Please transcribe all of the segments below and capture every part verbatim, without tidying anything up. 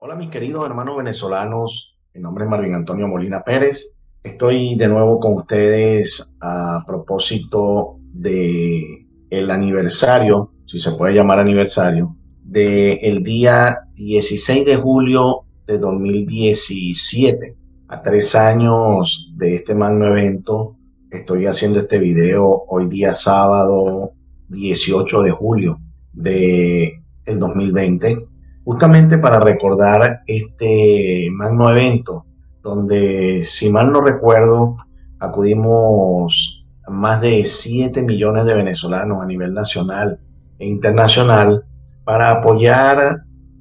Hola mis queridos hermanos venezolanos, mi nombre es Marvin Antonio Molina Pérez. Estoy de nuevo con ustedes a propósito de el aniversario, si se puede llamar aniversario, del día dieciséis de julio de dos mil diecisiete. A tres años de este magno evento, estoy haciendo este video hoy día sábado dieciocho de julio de el dos mil veinte, justamente para recordar este magno evento, donde, si mal no recuerdo, acudimos a más de siete millones de venezolanos a nivel nacional e internacional para apoyar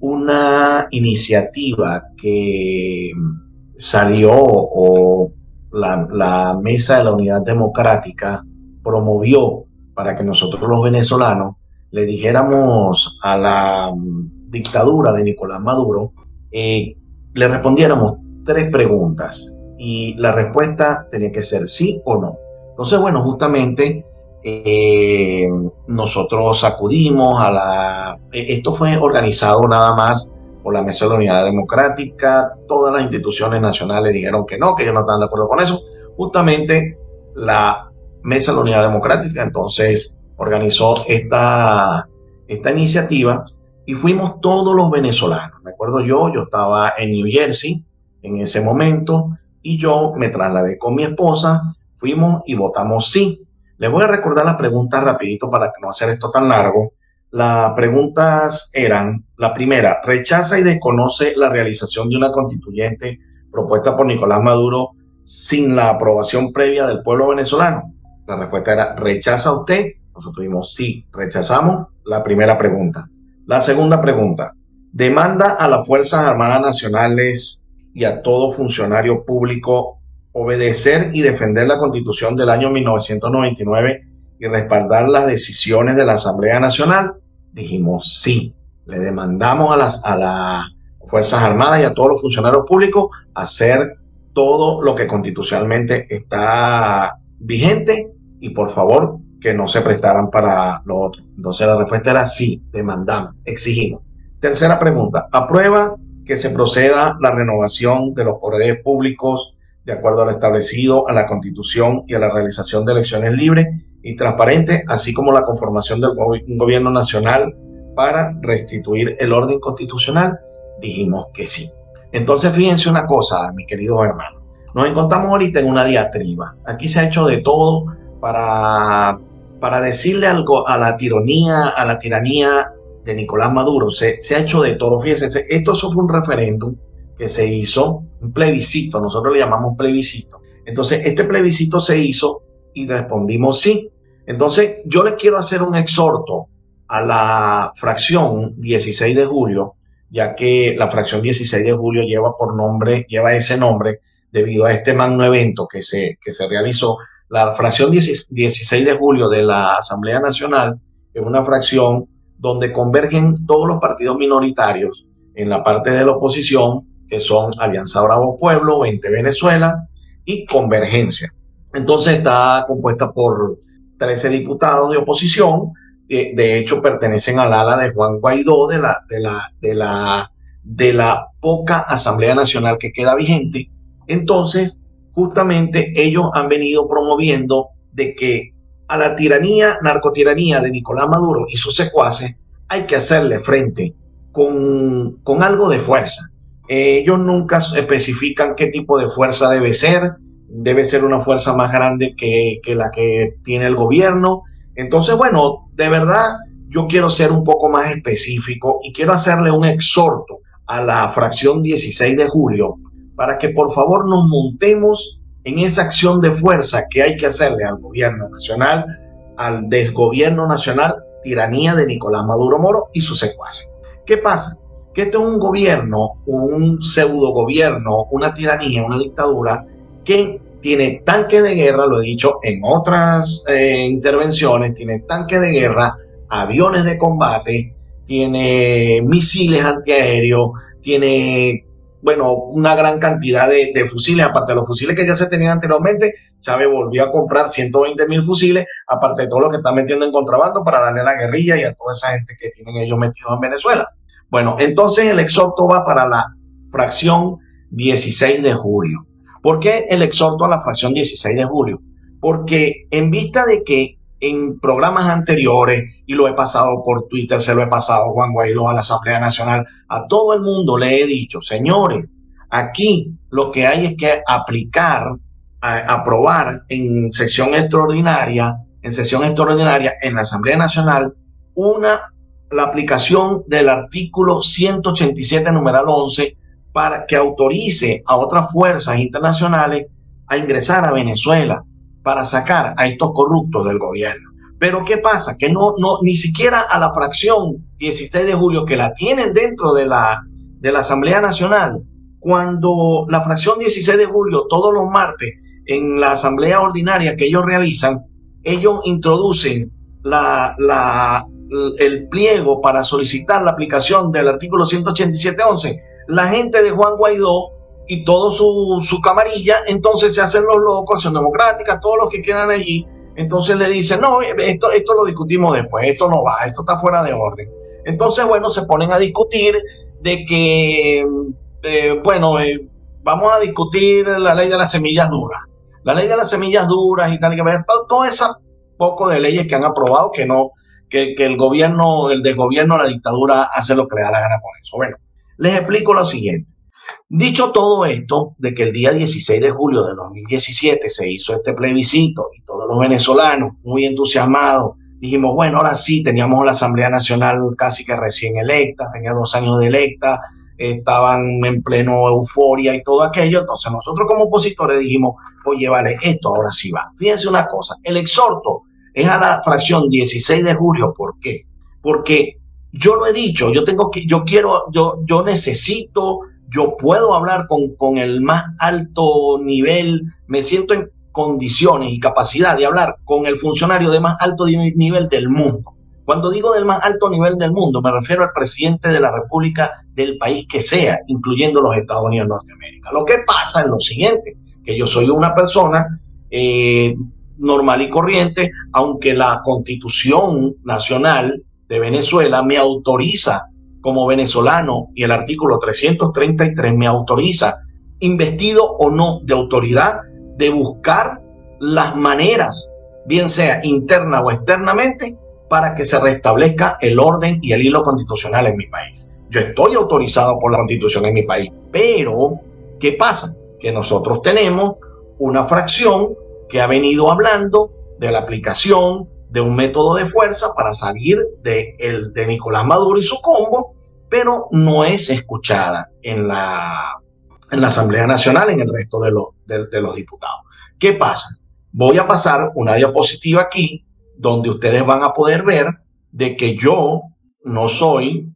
una iniciativa que salió o la, la Mesa de la Unidad Democrática promovió para que nosotros los venezolanos le dijéramos a la dictadura de Nicolás Maduro, eh, le respondiéramos tres preguntas y la respuesta tenía que ser sí o no. Entonces, bueno, justamente eh, nosotros acudimos a la... Esto fue organizado nada más por la Mesa de la Unidad Democrática. Todas las instituciones nacionales dijeron que no, que ellos no estaban de acuerdo con eso. Justamente la Mesa de la Unidad Democrática entonces organizó esta, esta iniciativa y fuimos todos los venezolanos. Me acuerdo yo, yo estaba en New Jersey en ese momento y yo me trasladé con mi esposa, fuimos y votamos sí. Les voy a recordar las preguntas rapidito para no hacer esto tan largo. Las preguntas eran: la primera, ¿rechaza y desconoce la realización de una constituyente propuesta por Nicolás Maduro sin la aprobación previa del pueblo venezolano? La respuesta era: ¿rechaza usted? Nosotros dijimos sí, rechazamos la primera pregunta. La segunda pregunta, ¿demanda a las Fuerzas Armadas Nacionales y a todo funcionario público obedecer y defender la Constitución del año mil novecientos noventa y nueve y respaldar las decisiones de la Asamblea Nacional? Dijimos sí, le demandamos a las, a las Fuerzas Armadas y a todos los funcionarios públicos hacer todo lo que constitucionalmente está vigente y por favor que no se prestaran para lo otro. Entonces la respuesta era sí, demandamos, exigimos. Tercera pregunta, ¿aprueba que se proceda la renovación de los poderes públicos de acuerdo a lo establecido a la Constitución y a la realización de elecciones libres y transparentes, así como la conformación del go gobierno nacional para restituir el orden constitucional? Dijimos que sí. Entonces fíjense una cosa, mis queridos hermanos, nos encontramos ahorita en una diatriba. Aquí se ha hecho de todo para, para decirle algo a la tiranía, a la tiranía de Nicolás Maduro. Se, se ha hecho de todo. Fíjense, esto eso fue un referéndum que se hizo, un plebiscito, nosotros le llamamos plebiscito. Entonces, este plebiscito se hizo y respondimos sí. Entonces, yo les quiero hacer un exhorto a la fracción dieciséis de julio, ya que la fracción dieciséis de julio lleva por nombre, lleva ese nombre debido a este magno evento que se, que se realizó. La fracción dieciséis de julio de la Asamblea Nacional es una fracción donde convergen todos los partidos minoritarios en la parte de la oposición, que son Alianza Bravo Pueblo, veinte Venezuela y Convergencia. Entonces está compuesta por trece diputados de oposición, de, de hecho pertenecen al ala de Juan Guaidó, de la, de, la, de, la, de la poca Asamblea Nacional que queda vigente. Entonces, justamente ellos han venido promoviendo de que a la tiranía, narcotiranía de Nicolás Maduro y sus secuaces hay que hacerle frente con, con algo de fuerza. Eh, ellos nunca especifican qué tipo de fuerza debe ser. Debe ser una fuerza más grande que, que la que tiene el gobierno. Entonces, bueno, de verdad yo quiero ser un poco más específico y quiero hacerle un exhorto a la fracción dieciséis de julio para que por favor nos montemos en esa acción de fuerza que hay que hacerle al gobierno nacional, al desgobierno nacional, tiranía de Nicolás Maduro Moro y sus secuaces. ¿Qué pasa? Que este es un gobierno, un pseudo gobierno, una tiranía, una dictadura que tiene tanques de guerra, lo he dicho en otras eh, intervenciones, tiene tanques de guerra, aviones de combate, tiene misiles antiaéreos, tiene bueno, una gran cantidad de, de fusiles, aparte de los fusiles que ya se tenían anteriormente. Chávez volvió a comprar ciento veinte mil fusiles, aparte de todo lo que está metiendo en contrabando para darle a la guerrilla y a toda esa gente que tienen ellos metidos en Venezuela. Bueno, entonces el exhorto va para la fracción dieciséis de julio. ¿Por qué el exhorto a la fracción dieciséis de julio? Porque en vista de que en programas anteriores, y lo he pasado por Twitter, se lo he pasado a Juan Guaidó, a la Asamblea Nacional, a todo el mundo le he dicho, señores, aquí lo que hay es que aplicar, a, aprobar en sesión extraordinaria, en sesión extraordinaria en la Asamblea Nacional, una, la aplicación del artículo ciento ochenta y siete, numeral once, para que autorice a otras fuerzas internacionales a ingresar a Venezuela para sacar a estos corruptos del gobierno. Pero ¿qué pasa? Que no, no, ni siquiera a la fracción dieciséis de julio, que la tienen dentro de la, de la Asamblea Nacional, cuando la fracción dieciséis de julio, todos los martes, en la Asamblea Ordinaria que ellos realizan, ellos introducen la, la, el pliego para solicitar la aplicación del artículo ciento ochenta y siete once. La gente de Juan Guaidó y todo su, su camarilla, entonces se hacen los locos, Acción Democrática, todos los que quedan allí, entonces le dicen, no, esto, esto lo discutimos después, esto no va, esto está fuera de orden. Entonces, bueno, se ponen a discutir de que, eh, bueno, eh, vamos a discutir la ley de las semillas duras, la ley de las semillas duras y tal, y que ver, todo esa poco de leyes que han aprobado, que no, que, que el gobierno, el desgobierno, la dictadura hace lo que le da la gana con eso. Bueno, les explico lo siguiente. Dicho todo esto, de que el día dieciséis de julio de dos mil diecisiete se hizo este plebiscito y todos los venezolanos muy entusiasmados dijimos, bueno, ahora sí, teníamos la Asamblea Nacional casi que recién electa, tenía dos años de electa, estaban en pleno euforia y todo aquello. Entonces nosotros como opositores dijimos, oye, vale, esto ahora sí va. Fíjense una cosa, el exhorto es a la fracción dieciséis de julio. ¿Por qué? Porque yo lo he dicho, yo tengo que, yo quiero, yo, yo necesito, yo puedo hablar con, con el más alto nivel, me siento en condiciones y capacidad de hablar con el funcionario de más alto nivel del mundo. Cuando digo del más alto nivel del mundo, me refiero al presidente de la República del país que sea, incluyendo los Estados Unidos de Norteamérica. Lo que pasa es lo siguiente, que yo soy una persona eh, normal y corriente, aunque la Constitución Nacional de Venezuela me autoriza como venezolano, y el artículo trescientos treinta y tres me autoriza, investido o no de autoridad, de buscar las maneras, bien sea interna o externamente, para que se restablezca el orden y el hilo constitucional en mi país. Yo estoy autorizado por la Constitución en mi país, pero ¿qué pasa? Que nosotros tenemos una fracción que ha venido hablando de la aplicación de un método de fuerza para salir de, el, de Nicolás Maduro y su combo, pero no es escuchada en la, en la Asamblea Nacional, en el resto de los, de, de los diputados. ¿Qué pasa? Voy a pasar una diapositiva aquí, donde ustedes van a poder ver de que yo no soy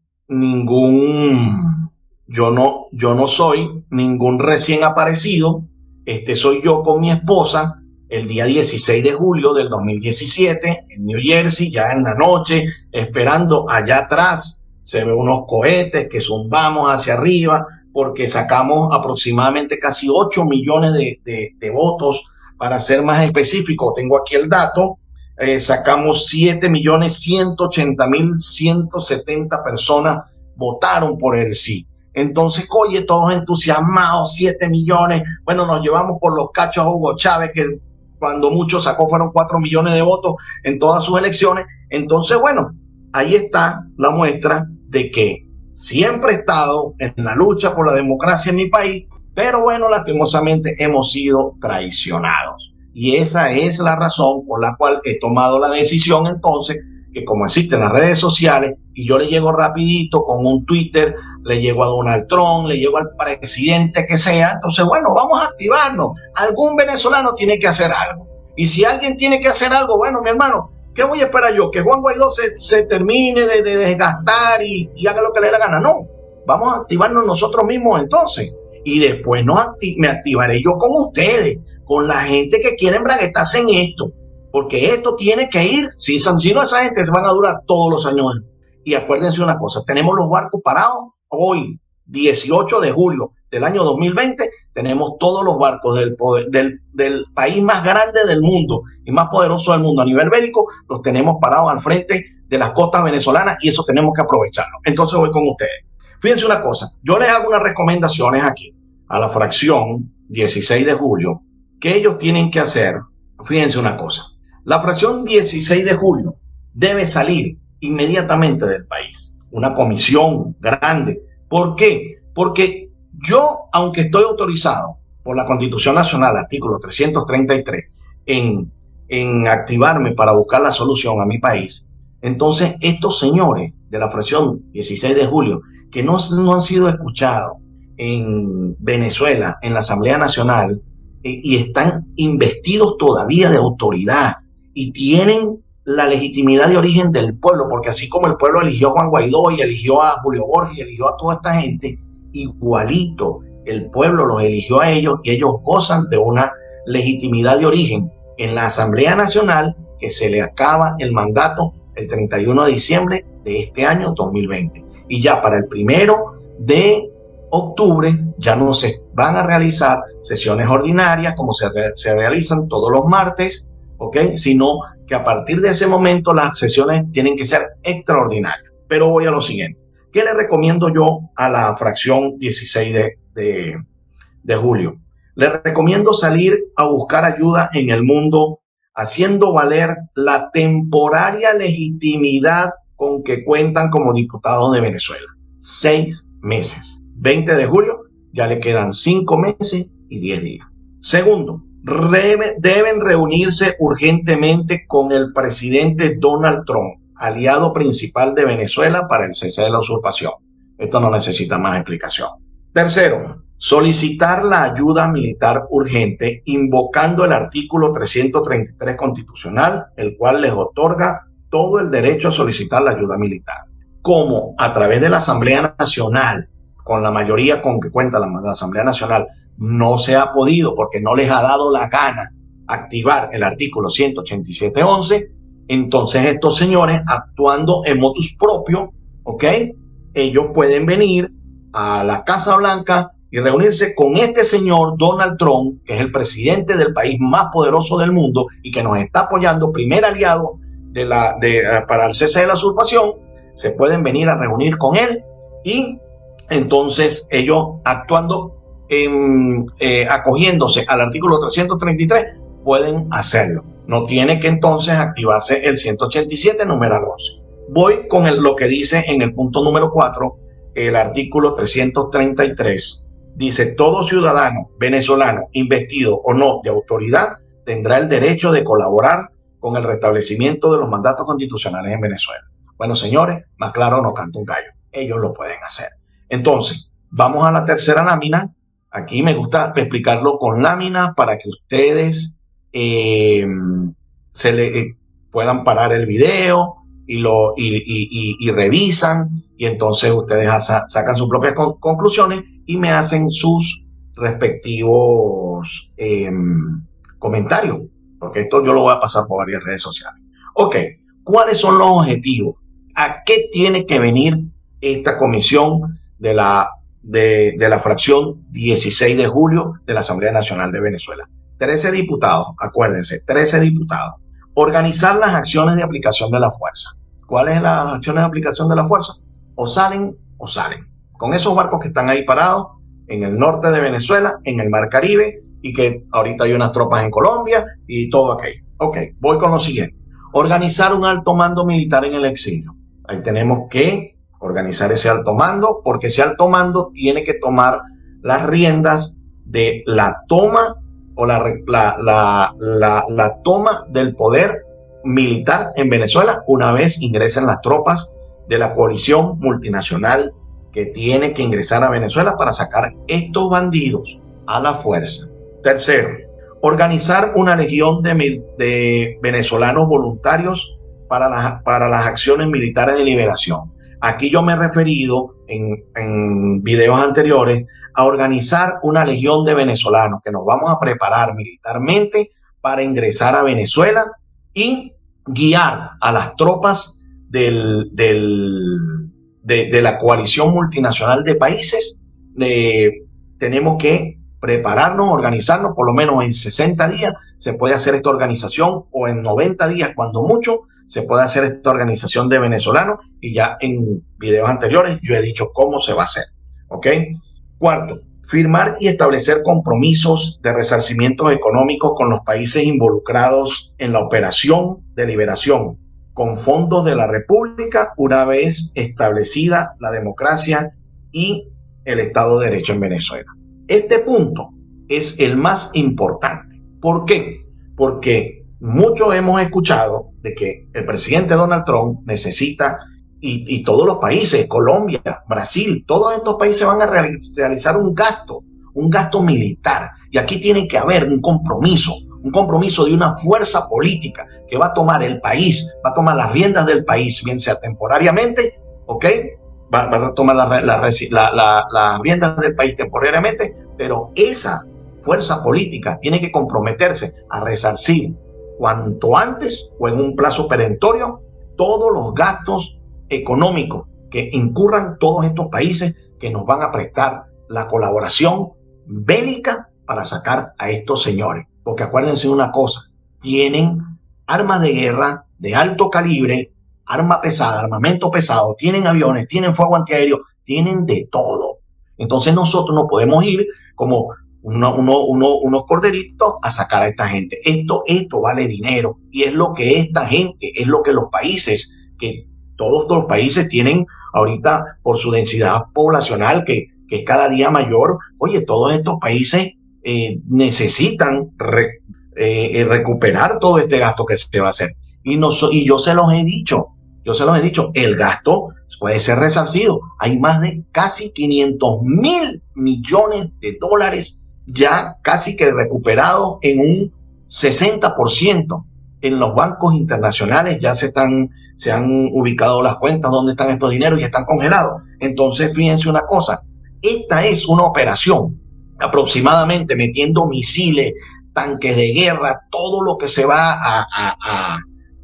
ningún, yo no, yo no soy ningún recién aparecido. Este soy yo con mi esposa el día dieciséis de julio del dos mil diecisiete en New Jersey, ya en la noche, esperando allá atrás. Se ven unos cohetes que zumbamos hacia arriba porque sacamos aproximadamente casi ocho millones de, de, de votos. Para ser más específico, tengo aquí el dato. Eh, sacamos siete millones ciento ochenta mil ciento setenta personas votaron por el sí. Entonces, oye, todos entusiasmados, siete millones. Bueno, nos llevamos por los cachos a Hugo Chávez, que cuando mucho sacó fueron cuatro millones de votos en todas sus elecciones. Entonces, bueno, ahí está la muestra de que siempre he estado en la lucha por la democracia en mi país, pero bueno, lastimosamente hemos sido traicionados. Y esa es la razón por la cual he tomado la decisión entonces, que como existen las redes sociales, y yo le llego rapidito con un Twitter, le llego a Donald Trump, le llego al presidente que sea, entonces bueno, vamos a activarnos. Algún venezolano tiene que hacer algo. Y si alguien tiene que hacer algo, bueno, mi hermano, ¿qué voy a esperar yo? ¿Que Juan Guaidó se, se termine de, de desgastar y, y haga lo que le dé la gana? No, vamos a activarnos nosotros mismos entonces. Y después nos acti me activaré yo con ustedes, con la gente que quiere embraguetarse en esto. Porque esto tiene que ir, si, si no, esa gente se van a durar todos los años. Y acuérdense una cosa, tenemos los barcos parados hoy, dieciocho de julio. del año dos mil veinte, tenemos todos los barcos del, poder, del, del país más grande del mundo y más poderoso del mundo a nivel bélico, los tenemos parados al frente de las costas venezolanas y eso tenemos que aprovecharlo. Entonces voy con ustedes. Fíjense una cosa, yo les hago unas recomendaciones aquí a la fracción dieciséis de julio que ellos tienen que hacer. Fíjense una cosa, la fracción dieciséis de julio debe salir inmediatamente del país. Una comisión grande. ¿Por qué? Porque yo, aunque estoy autorizado por la Constitución Nacional, artículo trescientos treinta y tres, en, en activarme para buscar la solución a mi país, entonces estos señores de la fracción dieciséis de julio, que no, no han sido escuchados en Venezuela, en la Asamblea Nacional, eh, y están investidos todavía de autoridad y tienen la legitimidad de origen del pueblo, porque así como el pueblo eligió a Juan Guaidó y eligió a Julio Borges y eligió a toda esta gente, igualito el pueblo los eligió a ellos y ellos gozan de una legitimidad de origen en la Asamblea Nacional, que se le acaba el mandato el treinta y uno de diciembre de este año dos mil veinte. Y ya para el primero de octubre ya no se van a realizar sesiones ordinarias como se, re se realizan todos los martes, ¿ok? Sino que a partir de ese momento las sesiones tienen que ser extraordinarias. Pero voy a lo siguiente. ¿Qué le recomiendo yo a la fracción dieciséis de, de, de julio? Le recomiendo salir a buscar ayuda en el mundo, haciendo valer la temporaria legitimidad con que cuentan como diputados de Venezuela. Seis meses. veinte de julio, ya le quedan cinco meses y diez días. Segundo, deben reunirse urgentemente con el presidente Donald Trump, aliado principal de Venezuela para el cese de la usurpación. Esto no necesita más explicación. Tercero, solicitar la ayuda militar urgente invocando el artículo trescientos treinta y tres constitucional, el cual les otorga todo el derecho a solicitar la ayuda militar. Como a través de la Asamblea Nacional, con la mayoría con que cuenta la, la Asamblea Nacional, no se ha podido porque no les ha dado la gana activar el artículo ciento ochenta y siete once, entonces estos señores, actuando en motus propio, ¿ok? Ellos pueden venir a la Casa Blanca y reunirse con este señor Donald Trump, que es el presidente del país más poderoso del mundo y que nos está apoyando, primer aliado de la, de, uh, para el cese de la usurpación. Se pueden venir a reunir con él y entonces ellos actuando, en, eh, acogiéndose al artículo trescientos treinta y tres, pueden hacerlo. No tiene que entonces activarse el ciento ochenta y siete, numeral once. Voy con el, lo que dice en el punto número cuatro, el artículo trescientos treinta y tres. Dice, todo ciudadano venezolano investido o no de autoridad tendrá el derecho de colaborar con el restablecimiento de los mandatos constitucionales en Venezuela. Bueno, señores, más claro no canta un gallo. Ellos lo pueden hacer. Entonces, vamos a la tercera lámina. Aquí me gusta explicarlo con láminas para que ustedes eh, se le eh, puedan parar el video y lo y, y, y, y revisan, y entonces ustedes sa sacan sus propias con conclusiones y me hacen sus respectivos eh, comentarios, porque esto yo lo voy a pasar por varias redes sociales. Ok, ¿cuáles son los objetivos? ¿A qué tiene que venir esta comisión de la, de, de la fracción dieciséis de julio de la Asamblea Nacional de Venezuela? trece diputados, acuérdense, trece diputados. Organizar las acciones de aplicación de la fuerza. ¿Cuáles son las acciones de aplicación de la fuerza? O salen o salen. Con esos barcos que están ahí parados en el norte de Venezuela, en el Mar Caribe, y que ahorita hay unas tropas en Colombia y todo aquello. Ok, voy con lo siguiente. Organizar un alto mando militar en el exilio. Ahí tenemos que organizar ese alto mando, porque ese alto mando tiene que tomar las riendas de la toma o la, la, la, la, la toma del poder militar en Venezuela una vez ingresen las tropas de la coalición multinacional que tiene que ingresar a Venezuela para sacar estos bandidos a la fuerza. Tercero, organizar una legión de, de venezolanos voluntarios para, la, para las acciones militares de liberación. Aquí yo me he referido en, en videos anteriores a organizar una legión de venezolanos que nos vamos a preparar militarmente para ingresar a Venezuela y guiar a las tropas del, del, de, de la coalición multinacional de países, de, tenemos que prepararnos, organizarnos, por lo menos en sesenta días se puede hacer esta organización, o en noventa días cuando mucho se puede hacer esta organización de venezolanos, y ya en videos anteriores yo he dicho cómo se va a hacer, ¿ok? Cuarto, firmar y establecer compromisos de resarcimientos económicos con los países involucrados en la operación de liberación con fondos de la República una vez establecida la democracia y el Estado de Derecho en Venezuela. Este punto es el más importante. ¿Por qué? Porque muchos hemos escuchado de que el presidente Donald Trump necesita, y, y todos los países, Colombia, Brasil, todos estos países van a realizar un gasto, un gasto militar. Y aquí tiene que haber un compromiso, un compromiso de una fuerza política que va a tomar el país, va a tomar las riendas del país, bien sea temporariamente, ¿ok? Va, va a tomar las la, la, la, la riendas del país temporariamente, pero esa fuerza política tiene que comprometerse a resarcir cuanto antes o en un plazo perentorio todos los gastos económicos que incurran todos estos países que nos van a prestar la colaboración bélica para sacar a estos señores. Porque acuérdense de una cosa, tienen armas de guerra de alto calibre, arma pesada, armamento pesado, tienen aviones, tienen fuego antiaéreo, tienen de todo. Entonces nosotros no podemos ir como uno, uno, uno, unos corderitos a sacar a esta gente. Esto, esto vale dinero, y es lo que esta gente, es lo que los países, que todos los países tienen ahorita por su densidad poblacional, que, que es cada día mayor. Oye, todos estos países eh, necesitan re, eh, recuperar todo este gasto que se va a hacer. Y, no, y yo se los he dicho, yo se los he dicho, el gasto puede ser resarcido. Hay más de casi quinientos mil millones de dólares ya casi que recuperados en un sesenta por ciento. En los bancos internacionales ya se están, se han ubicado las cuentas donde están estos dineros y están congelados. Entonces, fíjense una cosa, esta es una operación aproximadamente metiendo misiles, tanques de guerra, todo lo que se va a, a, a,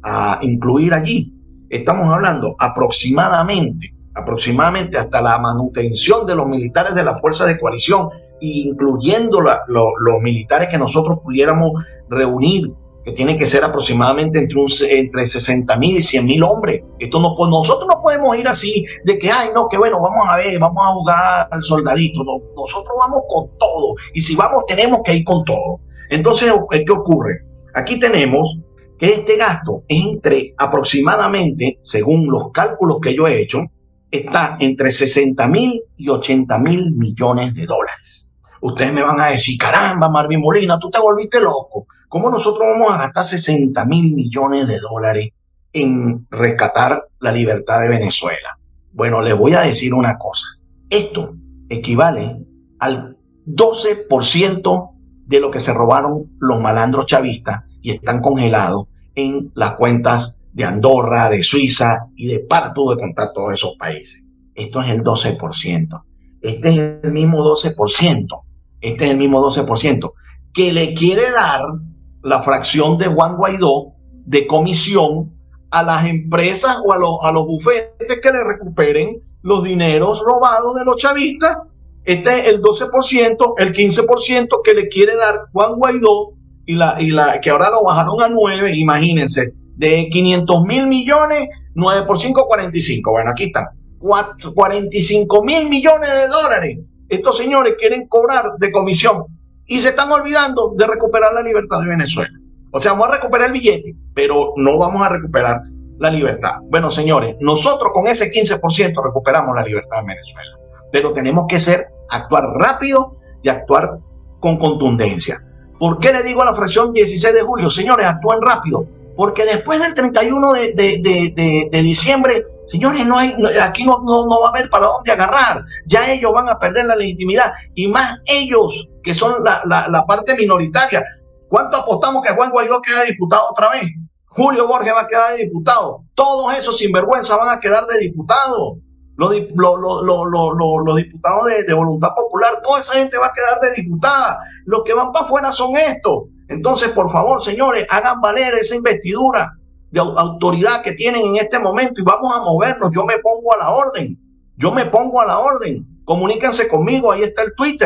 a incluir allí. Estamos hablando aproximadamente, aproximadamente hasta la manutención de los militares de la fuerza de coalición, incluyendo la, lo, los militares que nosotros pudiéramos reunir, que tiene que ser aproximadamente entre, un, entre sesenta mil y cien mil hombres. Esto no, pues nosotros no podemos ir así de que, ay, no, que bueno, vamos a ver, vamos a jugar al soldadito. No, nosotros vamos con todo, y si vamos tenemos que ir con todo. Entonces, ¿qué ocurre? Aquí tenemos que este gasto es entre aproximadamente, según los cálculos que yo he hecho, está entre sesenta mil y ochenta mil millones de dólares. Ustedes me van a decir, caramba, Marvin Molina, tú te volviste loco. ¿Cómo nosotros vamos a gastar sesenta mil millones de dólares en rescatar la libertad de Venezuela? Bueno, les voy a decir una cosa. Esto equivale al doce por ciento de lo que se robaron los malandros chavistas y están congelados en las cuentas de Andorra, de Suiza y de para tú de contar todos esos países. Esto es el doce por ciento. Este es el mismo doce por ciento. Este es el mismo doce por ciento que le quiere dar la fracción de Juan Guaidó de comisión a las empresas o a los, a los bufetes que le recuperen los dineros robados de los chavistas. Este es el doce por ciento, el quince por ciento que le quiere dar Juan Guaidó, y la, y la que ahora lo bajaron a nueve, imagínense, de quinientos mil millones, nueve por cinco, cuarenta y cinco. Bueno, aquí están, cuarenta y cinco mil millones de dólares. Estos señores quieren cobrar de comisión y se están olvidando de recuperar la libertad de Venezuela. O sea, vamos a recuperar el billete, pero no vamos a recuperar la libertad. Bueno, señores, nosotros con ese quince por ciento recuperamos la libertad de Venezuela, pero tenemos que ser, actuar rápido y actuar con contundencia. ¿Por qué le digo a la fracción dieciséis de julio, señores, actúen rápido? Porque después del treinta y uno de, de, de, de, de diciembre, señores, no hay, aquí no, no, no va a haber para dónde agarrar. Ya ellos van a perder la legitimidad, y más ellos, que son la, la, la parte minoritaria. ¿Cuánto apostamos que Juan Guaidó queda diputado otra vez? Julio Borges va a quedar de diputado. Todos esos sinvergüenza van a quedar de diputado. Los, los, los, los, los, los diputados de, de Voluntad Popular, toda esa gente va a quedar de diputada. Los que van para afuera son estos. Entonces, por favor, señores, hagan valer esa investidura de autoridad que tienen en este momento y vamos a movernos. Yo me pongo a la orden. Yo me pongo a la orden. Comuníquense conmigo, ahí está el Twitter.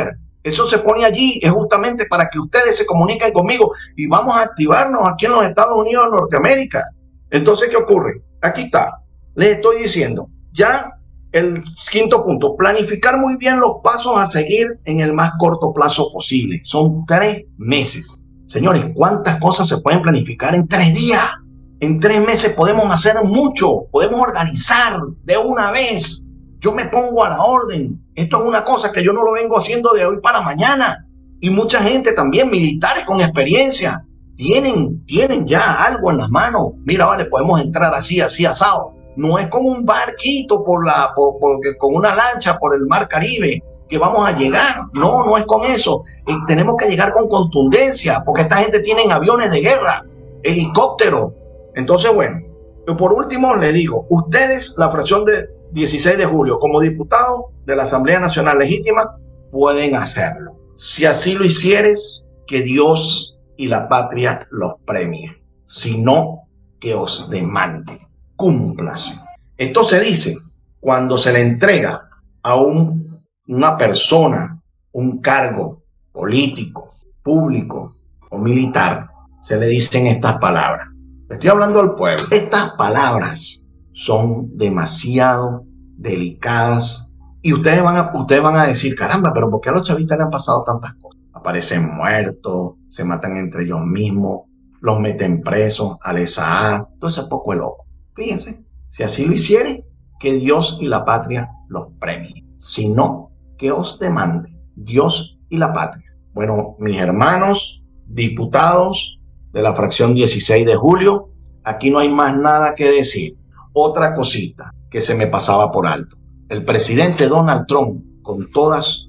Eso se pone allí, es justamente para que ustedes se comuniquen conmigo y vamos a activarnos aquí en los Estados Unidos de Norteamérica. Entonces, ¿qué ocurre? Aquí está. Les estoy diciendo, ya el quinto punto, planificar muy bien los pasos a seguir en el más corto plazo posible. Son tres meses. Señores, ¿cuántas cosas se pueden planificar en tres días? En tres meses podemos hacer mucho, podemos organizar de una vez. Yo me pongo a la orden. Esto es una cosa que yo no lo vengo haciendo de hoy para mañana. Y mucha gente también, militares con experiencia, tienen, tienen ya algo en las manos. Mira, vale, podemos entrar así, así, asado. No es con un barquito, por la, por, por, con una lancha por el mar Caribe que vamos a llegar. No, no es con eso. Eh, tenemos que llegar con contundencia, porque esta gente tiene aviones de guerra, helicópteros. Entonces, bueno, por último les digo, ustedes, la fracción de dieciséis de julio, como diputados de la Asamblea Nacional Legítima, pueden hacerlo. Si así lo hicieres, que Dios y la patria los premien. Si no, que os demande. Cúmplase. Esto se dice cuando se le entrega a un, una persona un cargo político, público o militar, se le dicen estas palabras. Estoy hablando al pueblo. Estas palabras son demasiado delicadas y ustedes van a, ustedes van a decir, caramba, pero ¿por qué a los chavistas le han pasado tantas cosas? Aparecen muertos, se matan entre ellos mismos, los meten presos, al E S A A, todo ese poco de loco. Fíjense, si así lo hicieren, que Dios y la patria los premien. Si no, que os demande Dios y la patria. Bueno, mis hermanos diputados de la fracción dieciséis de julio, aquí no hay más nada que decir. Otra cosita que se me pasaba por alto. El presidente Donald Trump, con todas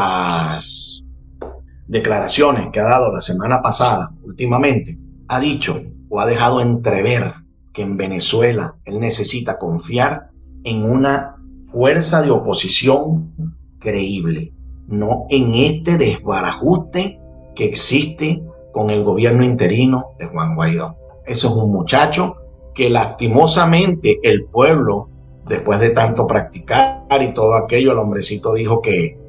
las declaraciones que ha dado la semana pasada, últimamente, ha dicho o ha dejado entrever que en Venezuela él necesita confiar en una fuerza de oposición creíble, no en este desbarajuste que existe con el gobierno interino de Juan Guaidó. Eso es un muchacho que lastimosamente el pueblo, después de tanto practicar y todo aquello, el hombrecito dijo que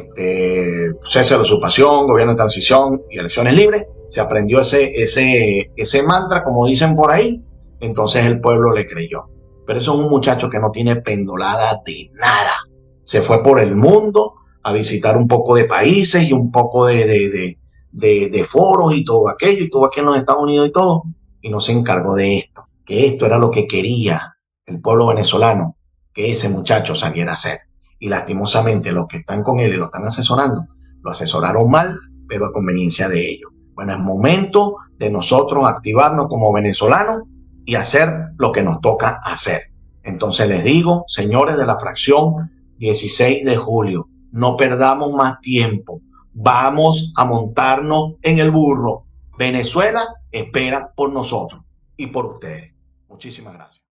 este, cese la usurpación, gobierno de transición y elecciones libres, se aprendió ese, ese, ese mantra, como dicen por ahí, entonces el pueblo le creyó. Pero eso es un muchacho que no tiene pendolada de nada. Se fue por el mundo a visitar un poco de países y un poco de, de, de, de, de foros y todo aquello, y estuvo aquí en los Estados Unidos y todo, y no se encargó de esto, que esto era lo que quería el pueblo venezolano, que ese muchacho saliera a hacer. Y lastimosamente los que están con él y lo están asesorando, lo asesoraron mal, pero a conveniencia de ellos. Bueno, es momento de nosotros activarnos como venezolanos y hacer lo que nos toca hacer. Entonces les digo, señores de la fracción dieciséis de julio, no perdamos más tiempo. Vamos a montarnos en el burro. Venezuela espera por nosotros y por ustedes. Muchísimas gracias.